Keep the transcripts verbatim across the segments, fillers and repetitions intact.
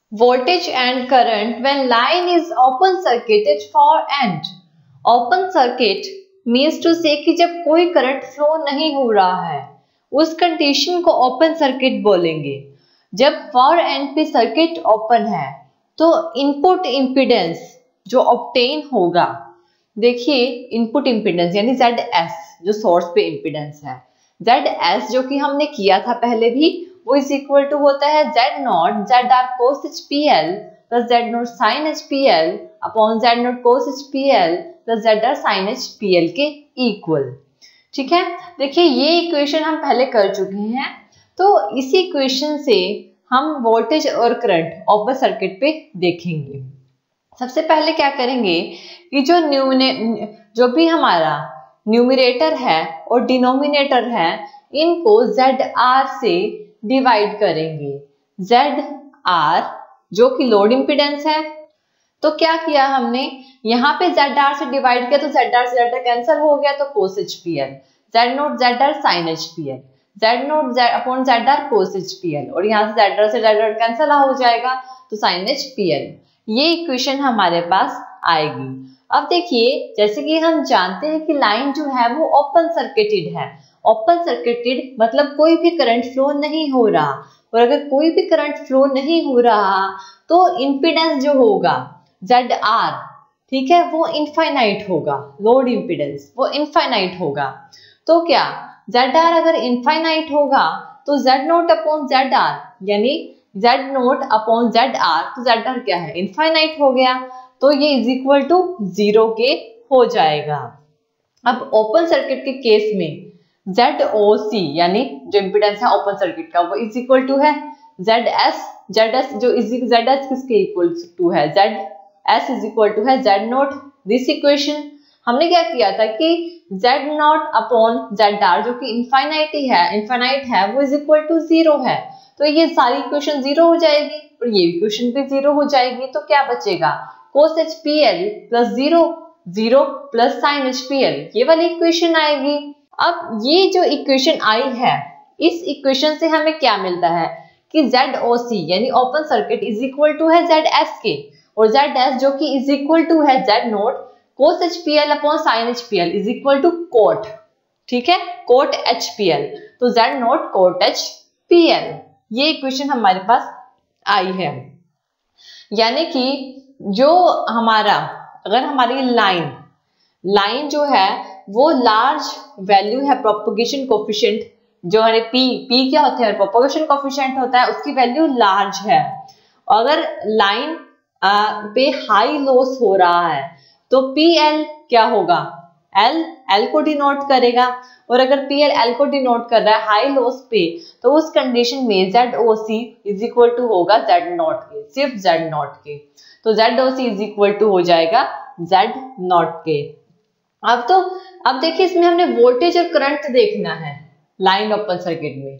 Voltage and current when line is open circuited for end. Open circuit means to say कि जब कोई current flow नहीं हो रहा है उस कंडीशन को ओपन सर्किट बोलेंगे। जब फॉर एंड पे सर्किट ओपन है तो इनपुट इम्पीडेंस जो ऑब्टेन होगा, देखिए इनपुट इम्पीडेंस यानी जेड एस जो सोर्स पे इम्पीडेंस है, जेड एस जो कि हमने किया था पहले भी, वो इज इक्वल टू होता है Z not Z R cos H P L plus Z not sine H P L upon Z not cos H P L plus Z R sine H P L के equal. ठीक है, देखिए ये equation हम पहले कर चुके हैं, तो इसी इक्वेशन से हम वोल्टेज और करंट ओपन सर्किट पे देखेंगे। सबसे पहले क्या करेंगे कि जो न्यूमिने जो भी हमारा न्यूमिनेटर है और डिनोमिनेटर है इनको जेड आर से डिवाइड करेंगे। जेड आर जो कि लोड इम्पीडेंस है, तो क्या किया हमने यहाँ पे जेड आर से डिवाइड किया तो जेड आर से जेड आर कैंसिल हो गया तो cos H P L, Z not Z R sine H P L, Z not Z upon Z R cos H P L, और यहाँ से जेड आर से जेड आर कैंसिल हो जाएगा तो साइन एच पी एल। ये equation हमारे पास आएगी। अब देखिए जैसे कि हम जानते हैं कि लाइन जो है वो ओपन सर्किटेड है। ओपन सर्किटेड मतलब कोई भी करंट फ्लो नहीं हो रहा, और अगर कोई भी करंट फ्लो नहीं हो रहा तो इम्पीडेंस जो होगा जेड आर, ठीक है, वो इनफाइनाइट होगा। लोड इम्पीडेंस वो इनफाइनाइट होगा। तो क्या जेड आर अगर इनफाइनाइट होगा तो Z not upon Z R यानी Z not upon Z R, तो जेड आर क्या है, इनफाइनाइट हो गया, तो ये इज इक्वल टू जीरो के हो जाएगा। अब ओपन सर्किट के केस में जेड ओ सी यानी जो इम्पीडेंस है ओपन सर्किट का वो इज इक्वल टू है जेड एस, जेड एस जो इज जेड एस किसके इक्वल टू है, Z S is equal to है जेड नोट। दिस इक्वेशन हमने क्या किया था कि Z not upon Z R जो कि इनफाइनाइटी है इनफाइनाइट है वो इज इक्वल टू जीरो है, तो ये सारी इक्वेशन जीरो हो जाएगी और ये इक्वेशन भी जीरो हो जाएगी। तो क्या बचेगा, cos H P L plus zero, zero plus sine H P L, ये वाली इक्वेशन आएगी। अब ये जो इक्वेशन आई है, इस इक्वेशन से हमें क्या मिलता है कि जेड ओ सी यानी open circuit is equal to है जेड एस के, और जेड एस जो कि इज इक्वल टू है Z not cos H P L upon sine H P L is equal to coth, ठीक है, कोट एच पी एल, तो Z not coth H P L, ये equation हमारे पास आई है। यानी कि जो हमारा अगर हमारी लाइन लाइन जो है वो लार्ज वैल्यू है प्रोपगेशन कोफिशिएंट, जो हमारे पी पी क्या होता है, प्रोपगेशन कोफिशिएंट होता है, उसकी वैल्यू लार्ज है। अगर लाइन पे हाई लॉस हो रहा है तो पी एल क्या होगा, एल एल को डिनोट करेगा, और अगर पी एल एल को डिनोट कर रहा है हाई लॉस पे तो उस कंडीशन में Z O C is equal to होगा जेड नॉट के, सिर्फ जेड नॉट के, तो Z O C is equal to हो जाएगा जेड नॉट के। अब तो अब देखिए इसमें हमने वोल्टेज और करंट देखना है लाइन ओपन सर्किट में।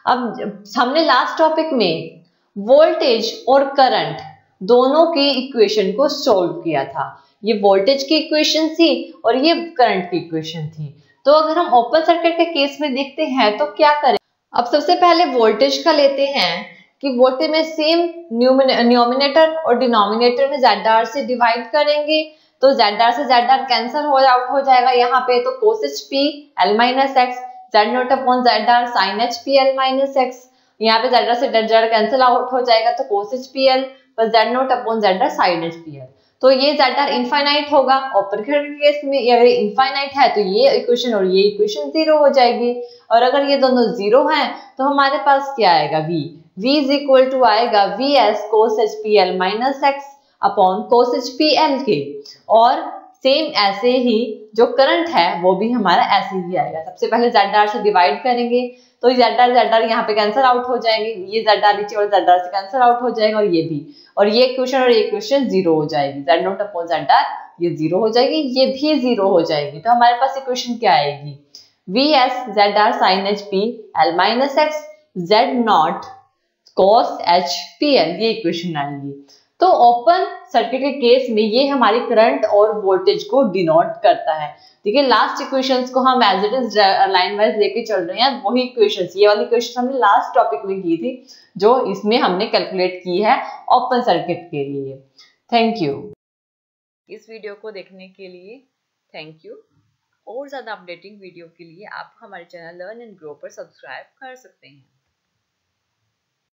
अब हमने लास्ट टॉपिक में वोल्टेज और करंट दोनों के इक्वेशन को सॉल्व किया था। ये वोल्टेज की इक्वेशन थी और ये करंट की इक्वेशन थी। तो अगर हम ओपन सर्किट के केस में देखते हैं तो क्या करें, अब सबसे पहले वोल्टेज का लेते हैं कि वोल्टेज में सेम न्यूमिनेटर और डिनोमिनेटर में जेड आर से डिवाइड करेंगे, तो जेड आर से जेड आर कैंसिल हो आउट हो जाएगा यहाँ पे, तो cos H P L minus X Z not upon Z R sine H P L minus X, यहाँ पे जेड आर से जेड आर कैंसिल आउट हो जाएगा तो cos H P L plus Z not upon Z R sine H P L, तो ये Z R infinite होगा। Open circuit के केस में अगर इनफाइनाइट है तो ये इक्वेशन और ये इक्वेशन जीरो हो जाएगी, और अगर ये दोनों जीरो हैं तो हमारे पास क्या आएगा, v v is equal to आएगा V S cos H P L minus X upon cos H P L के, और सेम ऐसे ही जो करंट है वो भी हमारा ऐसे ही आएगा। सबसे पहले जेड आर से डिवाइड करेंगे तो जेड आर जेड आर यहाँ पे कैंसिल आउट हो जाएंगे, ये जेड आर नीचे वाले जेड आर से कैंसिल आउट हो जाएगा, और ये भी, और ये इक्वेशन और ये इक्वेशन जीरो हो जाएगी, Z not upon Z R ये जीरो हो जाएगी, ये भी जीरो हो जाएगी। तो हमारे पास इक्वेशन क्या आएगी, V S Z R sine H P L minus X Z not cos H P L, ये इक्वेशन आएगी। तो ओपन सर्किट के केस में ये हमारी करंट और वोल्टेज को डिनोट करता है। ठीक है, लास्ट इक्वेशंस को हम as it is line wise लेके चल रहे हैं। वही इक्वेशंस, ये वाली इक्वेशन हमने लास्ट टॉपिक में की थी, जो इसमें हमने कैलकुलेट की है ओपन सर्किट के लिए। थैंक यू इस वीडियो को देखने के लिए। Thank you. और ज्यादा अपडेटिंग वीडियो के लिए आप हमारे चैनल लर्न एंड ग्रो पर सब्सक्राइब कर सकते हैं।